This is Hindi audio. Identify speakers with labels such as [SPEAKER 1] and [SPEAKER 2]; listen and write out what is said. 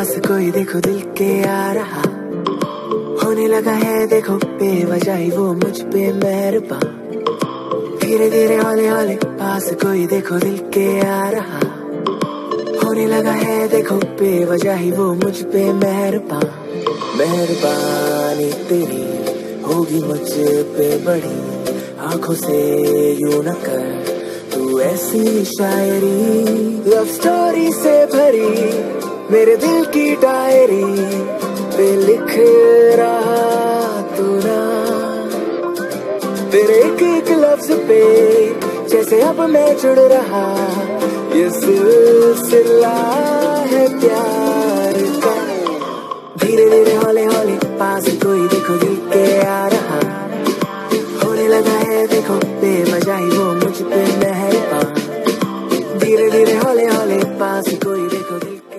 [SPEAKER 1] पास कोई देखो दिल के आ रहा, होने लगा है देखो बेवजह ही वो मुझ पे मेहरबान। धीरे धीरे हौले हौले पास कोई देखो दिल के आ रहा, होने लगा है देखो बेवजह ही वो मुझ पे मेहरबान। मेहरबानी तेरी होगी मुझ पे बड़ी, आंखों से यूं न कर तू ऐसी शायरी। लव स्टोरी से भरी मेरे दिल की डायरी पे लिख रहा तू ना, तेरे एक एक लफ्ज पे जैसे अब मैं जुड़ रहा। ये सिलसिला है प्यार का। धीरे धीरे हौले हौले पास कोई देखो दिल के आ रहा, होने लगा है देखो बेवजह ही वो मुझ पे मेहरबान। धीरे धीरे हौले हौले पास कोई देखो दिल